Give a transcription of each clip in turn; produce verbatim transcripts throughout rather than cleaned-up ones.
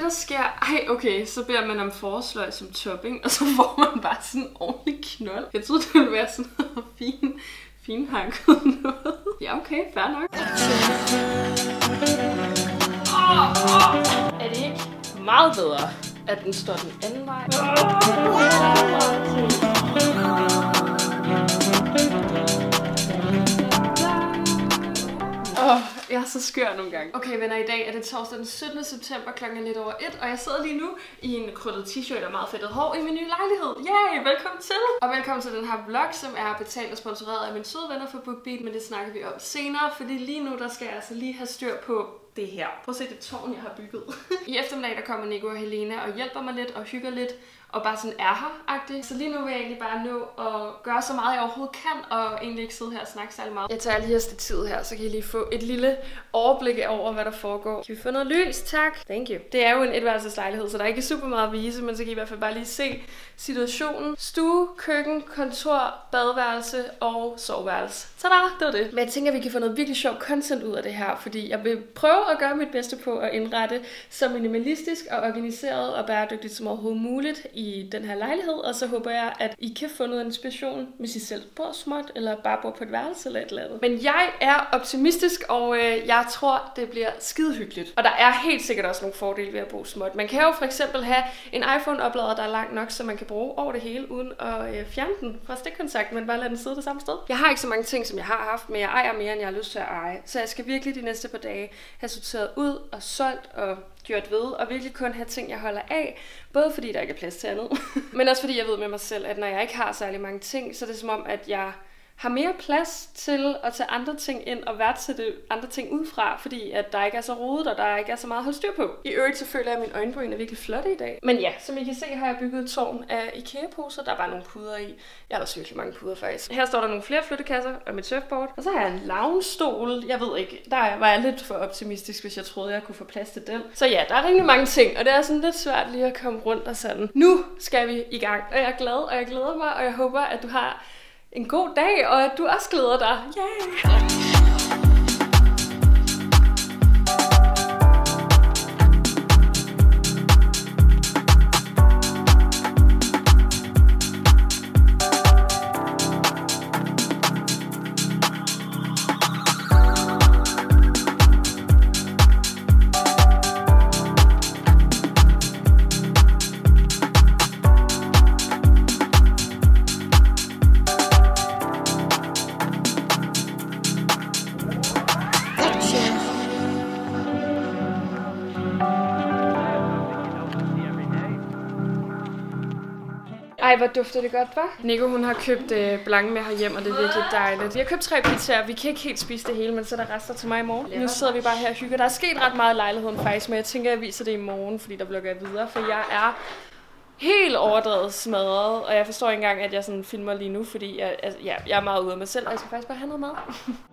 der sker... Ej, okay, så beder man om forårsløg som topping, og så får man bare sådan en ordentlig knold. Jeg troede, det ville være sådan noget fin, finhakket noget. Ja, okay, fair nok. Oh, oh. Er det ikke meget bedre, at den står den anden vej? Åh, oh, jeg er så skør nogle gange. Okay venner, i dag er det torsdag den syttende september klokken lidt over et, og jeg sidder lige nu i en krøllet t-shirt og meget fedtet hår i min nye lejlighed. Yay, velkommen til! Og velkommen til den her vlog, som er betalt og sponsoreret af mine søde venner fra BookBeat, men det snakker vi om senere, fordi lige nu der skal jeg altså lige have styr på det her. Prøv at se det tårn, jeg har bygget. I eftermiddag der kommer Nico og Helena og hjælper mig lidt og hygger lidt, og bare sådan er her-agtigt. Så lige nu vil jeg egentlig bare nå at gøre så meget, jeg overhovedet kan, og egentlig ikke sidde her og snakke særlig meget. Jeg tager lige her stativet her, så kan I lige få et lille overblik over, hvad der foregår. Kan vi få noget lys? Tak. Thank you. Det er jo en etværelseslejlighed, så der er ikke super meget at vise, men så kan I i hvert fald bare lige se situationen. Stue, køkken, kontor, badeværelse og soveværelse. Tada, det var det. Men jeg tænker, at vi kan få noget virkelig sjovt content ud af det her, fordi jeg vil prøve at gøre mit bedste på at indrette så minimalistisk og organiseret og bæredygtigt som overhovedet muligt i den her lejlighed, og så håber jeg, at I kan få noget inspiration, hvis I selv bor småt, eller bare bor på et værelse eller et eller andet. Men jeg er optimistisk, og øh, jeg tror, det bliver skide hyggeligt. Og der er helt sikkert også nogle fordele ved at bo småt. Man kan jo for eksempel have en iPhone-oplader, der er langt nok, så man kan bruge over det hele, uden at øh, fjerne den fra stikkontakt, men bare lade den sidde det samme sted. Jeg har ikke så mange ting, som jeg har haft, men jeg ejer mere, end jeg har lyst til at eje. Så jeg skal virkelig de næste par dage have sorteret ud og solgt og gjort ved, og virkelig kun have ting, jeg holder af. Både fordi der ikke er plads til andet, men også fordi jeg ved med mig selv, at når jeg ikke har særlig mange ting, så er det som om, at jeg har mere plads til at tage andre ting ind og værdsætte andre ting udefra, fordi at der ikke er så rodet, og der ikke er så meget at holde styr på. I øvrigt så føler jeg, at mine øjenbryn er virkelig flotte i dag. Men ja, som I kan se, har jeg bygget et tårn af IKEA-poser. Der er bare nogle puder i. Jeg har også virkelig mange puder faktisk. Her står der nogle flere flyttekasser og mit surfboard. Og så har jeg en lounge-stol. Jeg ved ikke, der var jeg lidt for optimistisk, hvis jeg troede, jeg kunne få plads til den. Så ja, der er rimelig mange ting, og det er sådan lidt svært lige at komme rundt og sådan. Nu skal vi i gang, og jeg er glad, og jeg glæder mig, og jeg håber, at du har en god dag, og at du også glæder dig. Yay! Ej, hvor dufter det godt, hva'? Nico, hun har købt øh, blanc med herhjem, og det er virkelig dejligt. Vi har købt tre pizzaer. Vi kan ikke helt spise det hele, men så er der rester til mig i morgen. Nu sidder vi bare her og hygger. Der er sket ret meget i lejligheden faktisk, men jeg tænker, at jeg viser det i morgen, fordi der vlogger jeg videre, for jeg er helt overdrevet smadret, og jeg forstår ikke engang, at jeg sådan filmer lige nu, fordi jeg, altså, ja, jeg er meget ude af mig selv, og jeg skal faktisk bare have noget mad.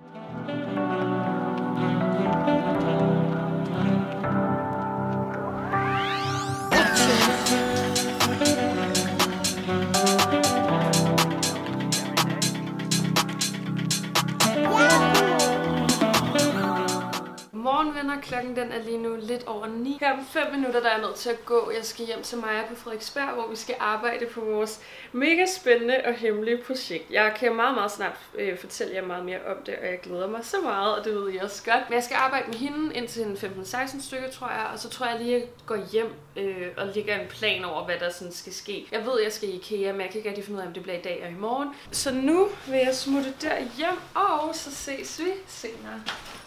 Venner, klokken den er lige nu lidt over ni. Her om fem minutter, der er jeg nødt til at gå. Jeg skal hjem til Maja på Frederiksberg, hvor vi skal arbejde på vores mega spændende og hemmelige projekt. Jeg kan meget, meget snart øh, fortælle jer meget mere om det, og jeg glæder mig så meget, og det ved I også godt. Men jeg skal arbejde med hende indtil femten seksten stykker, tror jeg, og så tror jeg lige, at jeg går hjem øh, og lægger en plan over, hvad der sådan skal ske. Jeg ved, at jeg skal i IKEA, men jeg kan ikke rigtig finde ud af, om det bliver i dag og i morgen. Så nu vil jeg smutte derhjem, og så ses vi senere.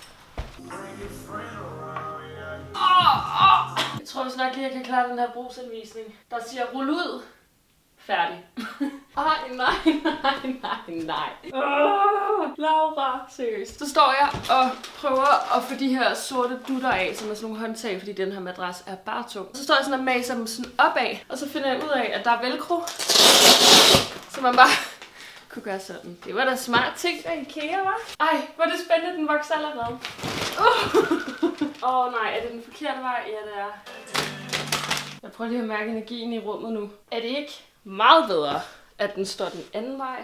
Oh, oh. Jeg tror snart lige, jeg kan klare den her brugsanvisning. Der siger, rul ud. Færdig. Ej, nej, nej, nej, nej. Oh, Laura, seriøst. Så står jeg og prøver at få de her sorte dutter af, som er sådan nogle håndtag, fordi den her madras er bare tung. Så står jeg sådan og maser dem sådan opad, og så finder jeg ud af, at der er velcro. Så man bare kunne gøre sådan. Det var da smart ting af IKEA, hva'? Ej, hvor er det spændende, den vokser allerede. Åh uh. oh, nej, er det den forkerte vej? Ja, det er. Jeg prøver lige at mærke energien i rummet nu. Er det ikke meget bedre, at den står den anden vej?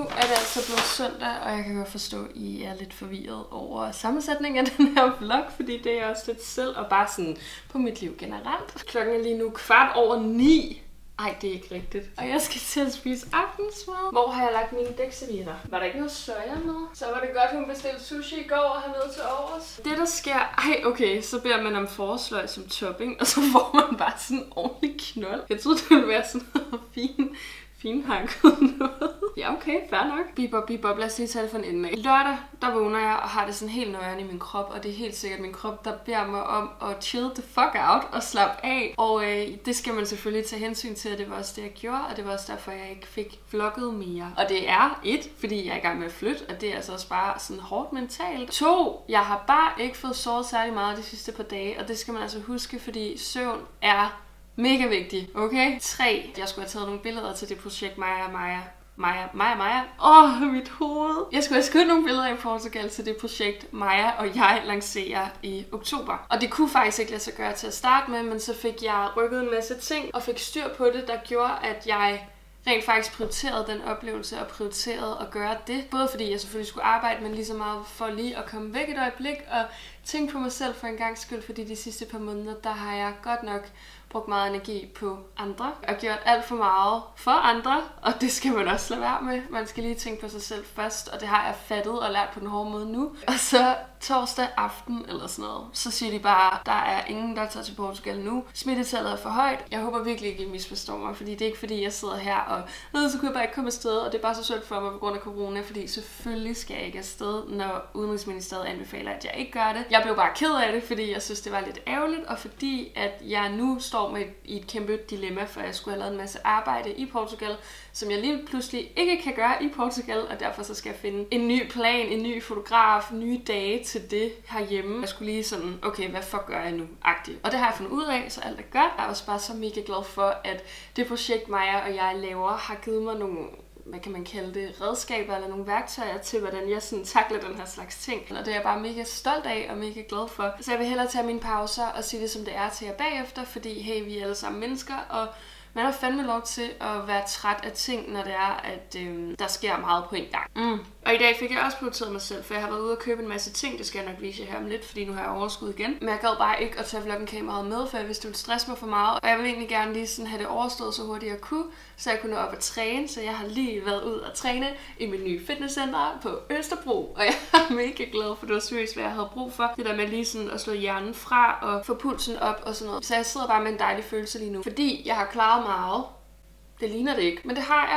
er det altså blevet søndag, og jeg kan godt forstå, at I er lidt forvirret over sammensætningen af den her vlog, fordi det er jeg også lidt selv, og bare sådan på mit liv generelt. Klokken er lige nu kvart over ni. Ej, det er ikke rigtigt. Og jeg skal til at spise aftensmad. Hvor har jeg lagt mine dækservietter? Var der ikke noget soja med? Så var det godt, hun bestilte sushi i går og hernede til overs. Det der sker... Ej, okay, så beder man om forårsløg som topping, og så får man bare sådan en ordentlig knold. Jeg troede, det ville være sådan noget fint. Finhakket noget. Ja, okay, fair nok. Bibop, bibop, lad os lige tage det fra en ende af. Lørdag, der vågner jeg og har det sådan helt nøjeren i min krop, og det er helt sikkert min krop, der beder mig om at chill the fuck out og slappe af. Og øh, det skal man selvfølgelig tage hensyn til, og det var også det, jeg gjorde, og det var også derfor, jeg ikke fik vlogget mere. Og det er et, fordi jeg er i gang med at flytte, og det er altså også bare sådan hårdt mentalt. To, jeg har bare ikke fået sovet særlig meget de sidste par dage, og det skal man altså huske, fordi søvn er mega vigtig, okay? tre. Jeg skulle have taget nogle billeder til det projekt Maja, Maja, Maja, Maja, Maja. Åh, oh, mit hoved. Jeg skulle have skudt nogle billeder i Portugal til det projekt Maja og jeg lancerer i oktober. Og det kunne faktisk ikke lade sig gøre til at starte med, men så fik jeg rykket en masse ting og fik styr på det, der gjorde, at jeg rent faktisk prioriterede den oplevelse og prioriterede at gøre det. Både fordi jeg selvfølgelig skulle arbejde, men lige så meget for lige at komme væk et øjeblik og tænke på mig selv for en gang skyld, fordi de sidste par måneder, der har jeg godt nok brugt meget energi på andre og gjort alt for meget for andre, og det skal man også lade være med. Man skal lige tænke på sig selv først, og det har jeg fattet og lært på den hårde måde nu. Og så torsdag aften eller sådan noget, så siger de bare, der er ingen, der tager til Portugal nu. Smittetallet er for højt. Jeg håber virkelig ikke, I misforstår mig, fordi det er ikke fordi, jeg sidder her og så kunne jeg bare ikke komme afsted, og det er bare så synd for mig på grund af corona, fordi selvfølgelig skal jeg ikke afsted, når Udenrigsministeriet anbefaler, at jeg ikke gør det. Jeg blev bare ked af det, fordi jeg synes, det var lidt ærgerligt, og fordi at jeg nu står med et, i et kæmpe dilemma, for jeg skulle have lavet en masse arbejde i Portugal, som jeg lige pludselig ikke kan gøre i Portugal, og derfor så skal jeg finde en ny plan, en ny fotograf, nye dage til det herhjemme. Jeg skulle lige sådan, okay, hvad fuck gør jeg nu? Agtigt. Og det har jeg fundet ud af, så alt er godt. Jeg er også bare så mega glad for, at det projekt Maja og jeg laver, har givet mig nogle, hvad kan man kalde det, redskaber eller nogle værktøjer til, hvordan jeg sådan takler den her slags ting. Og det er jeg bare mega stolt af og mega glad for. Så jeg vil hellere tage mine pauser og sige det, som det er til jer bagefter, fordi hey, vi er alle sammen mennesker, og man har fandme lov til at være træt af ting, når det er, at øh, der sker meget på en gang. Mm. Og i dag fik jeg også prioriteret mig selv, for jeg har været ude og købe en masse ting. Det skal jeg nok vise jer her om lidt, fordi nu har jeg overskud igen. Men jeg gad bare ikke at tage vloggen-kameraet med, for jeg vidste, det ville stresse mig for meget. Og jeg ville egentlig gerne lige sådan have det overstået så hurtigt jeg kunne, så jeg kunne nå op at træne. Så jeg har lige været ud og træne i min nye fitnesscenter på Østerbro. Og jeg er mega glad, for det var seriøst, hvad jeg havde brug for. Det der med lige sådan at slå hjernen fra og få pulsen op og sådan noget. Så jeg sidder bare med en dejlig følelse lige nu, fordi jeg har klaret meget. Det ligner det ikke, men det har jeg.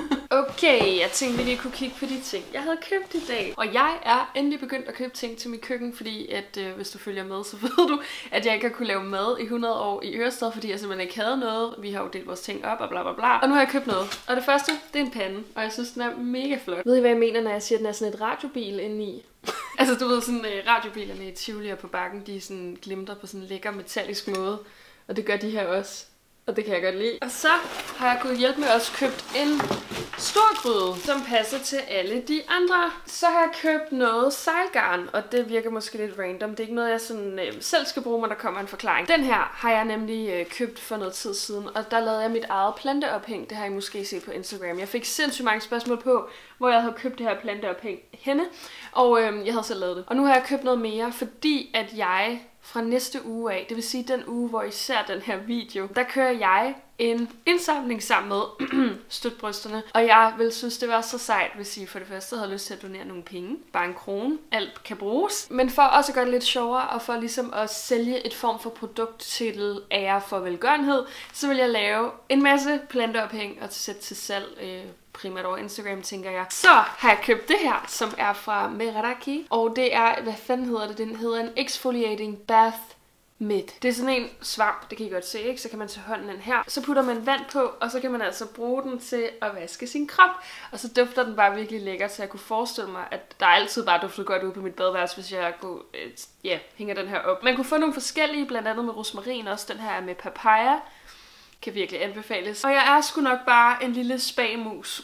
Okay, jeg tænkte, at vi lige kunne kigge på de ting, jeg havde købt i dag. Og jeg er endelig begyndt at købe ting til mit køkken, fordi at øh, hvis du følger med, så ved du, at jeg ikke har kunne lave mad i hundrede år i Ørestad, fordi jeg simpelthen ikke havde noget. Vi har jo delt vores ting op og bla bla bla. Og nu har jeg købt noget. Og det første, det er en pande, og jeg synes, den er mega flot. Ved I, hvad jeg mener, når jeg siger, at den er sådan et radiobil indeni? Altså, du ved, sådan øh, radiobilerne i Tivoli og på Bakken, de sådan glimter på sådan en lækker metallisk måde. Og det gør de her også. Og det kan jeg godt lide. Og så har jeg gået hjælp med også købt en stor gryde, som passer til alle de andre. Så har jeg købt noget sejlgarn, og det virker måske lidt random. Det er ikke noget, jeg sådan, øh, selv skal bruge, men der kommer en forklaring. Den her har jeg nemlig øh, købt for noget tid siden, og der lavede jeg mit eget planteophæng. Det har I måske set på Instagram. Jeg fik sindssygt mange spørgsmål på, hvor jeg havde købt det her planteophæng henne, og øh, jeg havde selv lavet det. Og nu har jeg købt noget mere, fordi at jeg fra næste uge af, det vil sige den uge, hvor I ser den her video, der kører jeg en indsamling sammen med Støt Brysterne. Og jeg vil synes, det var så sejt, hvis I for det første havde lyst til at donere nogle penge. Bare en krone. Alt kan bruges. Men for også at gøre det lidt sjovere, og for ligesom at sælge et form for produkt til ære for velgørenhed, så vil jeg lave en masse planteophæng og sætte til salg, øh, primært over Instagram, tænker jeg. Så har jeg købt det her, som er fra Meraki. Og det er, hvad fanden hedder det? Den hedder en Exfoliating Bath Mitt. Det er sådan en svamp, det kan I godt se, ikke? Så kan man tage hånden ind her. Så putter man vand på, og så kan man altså bruge den til at vaske sin krop. Og så dufter den bare virkelig lækkert, så jeg kunne forestille mig, at der altid bare dufter godt ud på mit badeværelse, hvis jeg kunne, øh, ja, hænger den her op. Man kunne få nogle forskellige, blandt andet med rosmarin, også den her er med papaya. Kan virkelig anbefales. Og jeg er sgu nok bare en lille spagmus.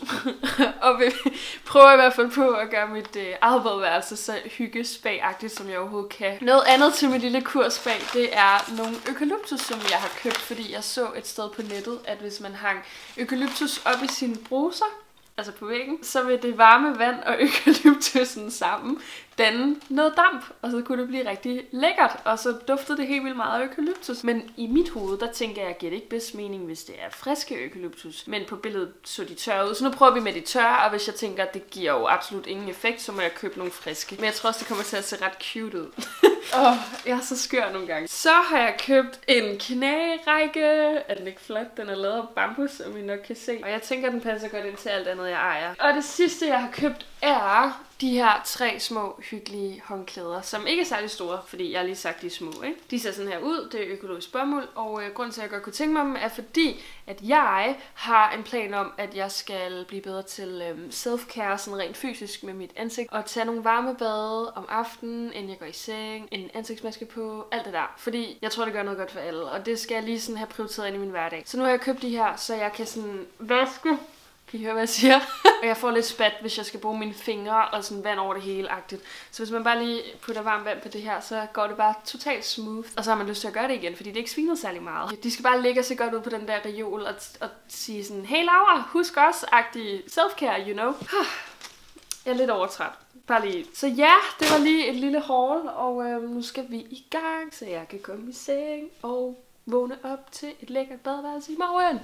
Og vil prøve i hvert fald på at gøre mit øh, eget badeværelse så hyggespag-agtigt, som jeg overhovedet kan. Noget andet til mit lille kurspag, det er nogle eukalyptus, som jeg har købt, fordi jeg så et sted på nettet, at hvis man hang eukalyptus op i sine bruser, altså på væggen, så vil det varme vand og eukalyptusen sammen danne noget damp, og så kunne det blive rigtig lækkert, og så duftede det helt vildt meget af eukalyptus. Men i mit hoved, der tænker jeg, giver det ikke bedst mening, hvis det er friske eukalyptus. Men på billedet så de tørre ud, så nu prøver vi med de tørre, og hvis jeg tænker, at det giver jo absolut ingen effekt, så må jeg købe nogle friske. Men jeg tror også, det kommer til at se ret cute ud. Åh, oh, jeg er så skør nogle gange. Så har jeg købt en knærække. Er den ikke flot? Den er lavet af bambus, som I nok kan se. Og jeg tænker, den passer godt ind til alt andet, jeg ejer. Og det sidste, jeg har købt, er de her tre små hyggelige håndklæder, som ikke er særlig store, fordi jeg har lige sagt, de er små, ikke? De ser sådan her ud, det er økologisk bomuld, og øh, grunden til, at jeg godt kunne tænke mig dem, er fordi, at jeg har en plan om, at jeg skal blive bedre til øh, self-care, sådan rent fysisk med mit ansigt, og tage nogle varme bade om aftenen, inden jeg går i seng, en ansigtsmaske på, alt det der. Fordi jeg tror, det gør noget godt for alle, og det skal jeg lige sådan have prioriteret ind i min hverdag. Så nu har jeg købt de her, så jeg kan sådan vaske. Kan I høre, hvad jeg siger? Og jeg får lidt spat, hvis jeg skal bruge mine fingre og sådan vand over det hele-agtigt. Så hvis man bare lige putter varmt vand på det her, så går det bare totalt smooth. Og så har man lyst til at gøre det igen, fordi det ikke sviner særlig meget. De skal bare ligge sig godt ud på den der reol og, og sige sådan, hey Laura, husk også-agtig self-care, you know. Jeg er lidt overtræt. Bare lige. Så ja, det var lige et lille haul, og øh, nu skal vi i gang, så jeg kan komme i seng og vågne op til et lækkert badeværelse i morgen.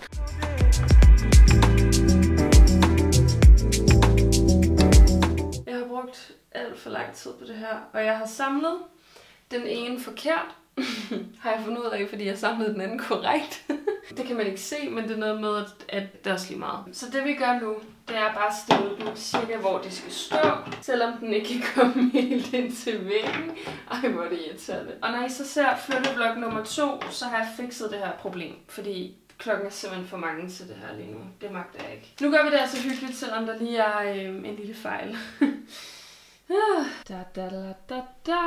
Jeg har brugt alt for lang tid på det her, og jeg har samlet den ene forkert, har jeg fundet ud af, fordi jeg samlede den anden korrekt. Det kan man ikke se, men det er noget med, at det er også lige meget. Så det vi gør nu, det er bare at stille dem cirka, hvor de skal stå, selvom den ikke kan komme helt ind til væggen. Ej, hvor er det irriterende. Og når I så ser flytteblok nummer to, så har jeg fikset det her problem, fordi klokken er simpelthen for mange til det her lige nu. Det magter jeg ikke. Nu gør vi det altså hyggeligt, selvom der lige er øh, en lille fejl. Da, da, da, da, da.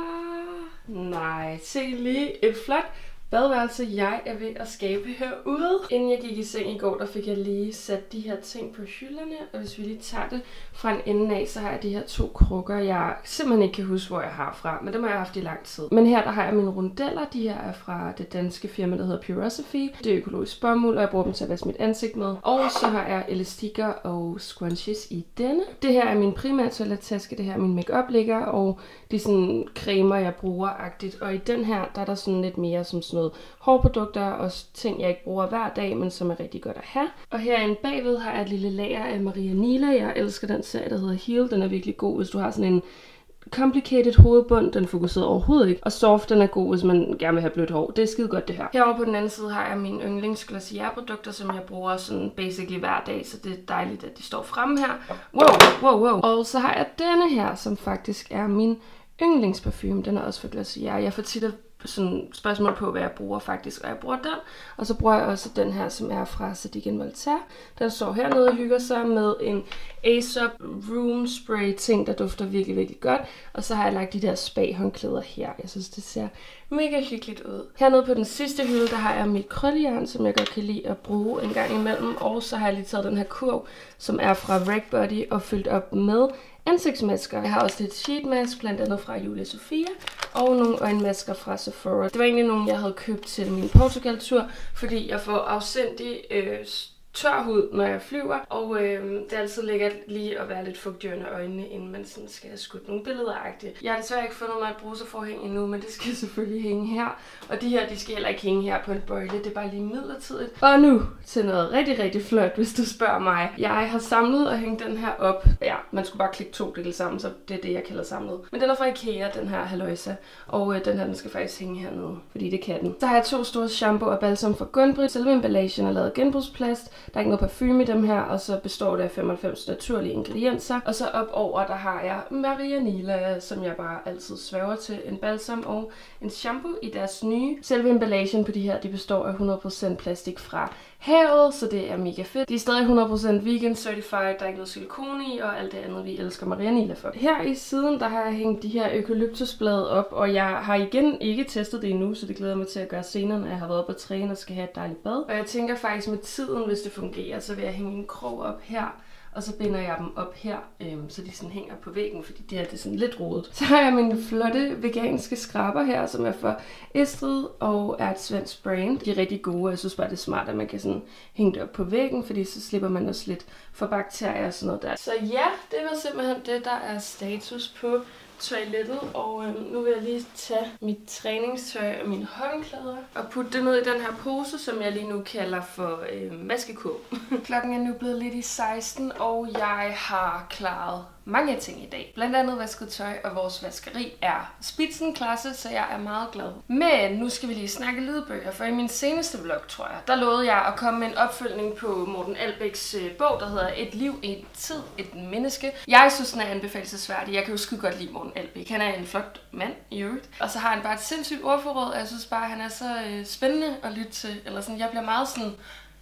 Nej, se lige et flot badeværelse, jeg er ved at skabe herude. Inden jeg gik i seng i går, der fik jeg lige sat de her ting på hylderne. Og hvis vi lige tager det fra en ende af, så har jeg de her to krukker, jeg simpelthen ikke kan huske, hvor jeg har fra. Men dem har jeg haft i lang tid. Men her der har jeg mine rundeller. De her er fra det danske firma, der hedder Purosophy. Det er økologisk bomuld, og jeg bruger dem til at vaske mit ansigt med. Og så har jeg elastikker og scrunchies i denne. Det her er min primære toilettaske. Det her er min make-up ligger, og de sådan cremer, jeg bruger-agtigt. Og i den her, der er der sådan lidt mere som sådan noget hårprodukter og ting, jeg ikke bruger hver dag, men som er rigtig godt at have. Og herinde bagved har jeg et lille lager af Maria Nila. Jeg elsker den serie, der hedder Heal. Den er virkelig god, hvis du har sådan en complicated hovedbund. Den fokuserer overhovedet ikke. Og soft, den er god, hvis man gerne vil have blødt hår. Det er skide godt, det her. Herovre på den anden side har jeg mine yndlings Glossier-produkter, som jeg bruger sådan basically hver dag, så det er dejligt, at de står fremme her. Wow, wow, wow. Og så har jeg denne her, som faktisk er min yndlingsparfume. Den er også fra Glossier. Jeg får tit sådan spørgsmål på, hvad jeg bruger faktisk, og jeg bruger den. Og så bruger jeg også den her, som er fra Zadig and Voltaire. Den står hernede og hygger sig med en Aesop Room Spray ting, der dufter virkelig, virkelig godt. Og så har jeg lagt de der spa-håndklæder her. Jeg synes, det ser mega hyggeligt ud. Hernede på den sidste hylde, der har jeg mit krøllejern, som jeg godt kan lide at bruge en gang imellem. Og så har jeg lige taget den her kurv, som er fra Rag Body og fyldt op med ansigtsmasker. Jeg har også lidt sheet mask, blandt andet fra Julia Sofia, og nogle øjenmasker fra Sephora. Det var egentlig nogle, jeg havde købt til min Portugal-tur, fordi jeg får afsindig øh, tør hud, når jeg flyver, og øh, det er altid lækkert lige at være lidt fugtig under øjnene, inden man sådan skal have skudt nogle billeder-agtigt. Jeg har desværre ikke fundet mig et bruserforhæng endnu, men det skal selvfølgelig hænge her. Og de her, de skal heller ikke hænge her på en bøjle, det er bare lige midlertidigt. Og nu til noget rigtig, rigtig flot, hvis du spørger mig. Jeg har samlet og hængt den her op. Ja, man skulle bare klikke to dele sammen, så det er det, jeg kalder samlet. Men den er fra Ikea, den her Haloisa, og øh, den her, den skal faktisk hænge hernede, fordi det kan den. Så har jeg to store shampoo og balsam fra Gunbrit. Selve emballagen er lavet af genbrugsplast. Der er ikke noget parfume i dem her, og så består det af femoghalvfems naturlige ingredienser. Og så op over, der har jeg Maria Nila, som jeg bare altid svæver til. En balsam og en shampoo i deres nye. Selve emballagen på de her, de består af hundrede procent plastik fra havet, så det er mega fedt. De er stadig hundrede procent vegan certified, der er ikke noget silikone i, og alt det andet, vi elsker Maria Nila for. Her i siden, der har jeg hængt de her eukalyptusblade op, og jeg har igen ikke testet det endnu, så det glæder mig til at gøre senere, når jeg har været på træne og skal have et dejligt bad. Og jeg tænker faktisk med tiden, hvis det fungerer, så vil jeg hænge en krog op her, og så binder jeg dem op her, øhm, så de sådan hænger på væggen, fordi det her det er sådan lidt rodet. Så har jeg mine flotte veganske skraber her, som er for Estrid og er et svensk brand. De er rigtig gode, og jeg synes bare, det er smart, at man kan sådan hænge det op på væggen, fordi så slipper man også lidt for bakterier og sådan noget der. Så ja, det var simpelthen det, der er status på toilettet, og øh, nu vil jeg lige tage mit træningstøj og mine håndklæder og putte det ned i den her pose, som jeg lige nu kalder for øh, vaskekåb. Klokken er nu blevet lidt i seksten, og jeg har klaret mange ting i dag. Blandt andet vasket tøj, og vores vaskeri er spidsenklasse, så jeg er meget glad. Men nu skal vi lige snakke lydbøger, for i min seneste vlog, tror jeg, der lovede jeg at komme med en opfølgning på Morten Albæks øh, bog, der hedder Et liv, en tid, et menneske. Jeg synes, den er anbefalelsesværdig. Jeg kan jo skide godt lide Morten Albæk. Han er en flot mand i øvrigt. Og så har han bare et sindssygt ordforråd, og jeg synes bare, han er så øh, spændende at lytte til. Eller sådan, jeg bliver meget sådan...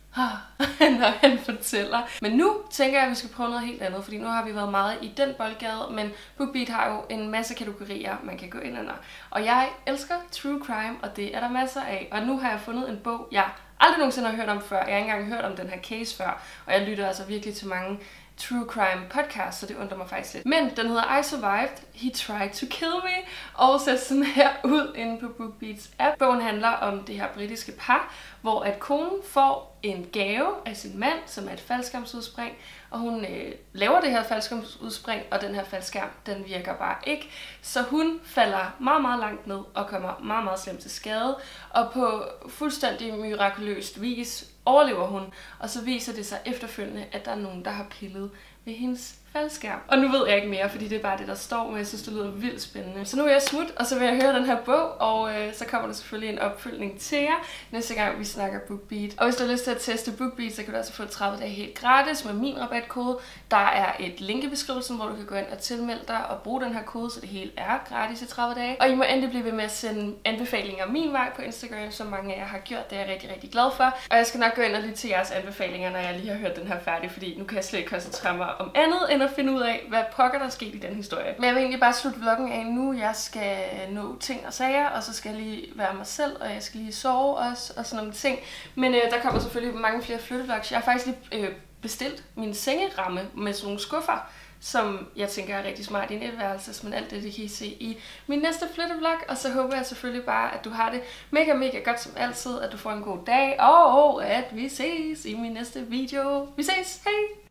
når han fortæller. Men nu tænker jeg, at vi skal prøve noget helt andet, fordi nu har vi været meget i den boldgade, men BookBeat har jo en masse kategorier, man kan gå ind under. Og jeg elsker true crime, og det er der masser af. Og nu har jeg fundet en bog, jeg aldrig nogensinde har hørt om før. Jeg har ikke engang hørt om den her case før, og jeg lytter altså virkelig til mange true crime podcast, så det undrer mig faktisk lidt. Men den hedder I Survived, He Tried to Kill Me, og ser sådan her ud inde på BookBeats app. Bogen handler om det her britiske par, hvor at konen får en gave af sin mand, som er et faldskærmsudspring, og hun øh, laver det her faldskærmsudspring, og den her faldskærm, den virker bare ikke. Så hun falder meget, meget langt ned og kommer meget, meget slemt til skade, og på fuldstændig mirakuløst vis overlever hun, og så viser det sig efterfølgende, at der er nogen, der har pillet ved hendes faldskærm. Og nu ved jeg ikke mere, fordi det er bare det, der står, men jeg synes, det lyder vildt spændende. Så nu er jeg smut, og så vil jeg høre den her bog, og øh, så kommer der selvfølgelig en opfølgning til jer, næste gang vi snakker BookBeat. Og hvis du har lyst til at teste BookBeat, så kan du altså få tredive dage helt gratis med min rabatkode. Der er et link i beskrivelsen, hvor du kan gå ind og tilmelde dig og bruge den her kode, så det hele er gratis i tredive dage. Og I må endelig blive ved med at sende anbefalinger min vej på Instagram, som mange af jer har gjort. Det er jeg rigtig, rigtig glad for. Og jeg skal nok gå ind og lytte til jeres anbefalinger, når jeg lige har hørt den her færdig, fordi nu kan jeg slet ikke koncentrere mig om andet, end at finde ud af, hvad pokker der er sket i den historie. Men jeg vil egentlig bare slutte vloggen af nu. Jeg skal nå ting og sager, og så skal jeg lige være mig selv, og jeg skal lige sove også, og sådan nogle ting. Men øh, der kommer selvfølgelig mange flere flyttevlogs. Jeg har faktisk lige øh, bestilt min sengeramme med sådan nogle skuffer, som jeg tænker er rigtig smart i en etværelses, men alt det, det kan I se i min næste flyttevlog, og så håber jeg selvfølgelig bare, at du har det mega, mega godt som altid, at du får en god dag, og at vi ses i min næste video. Vi ses! Hej!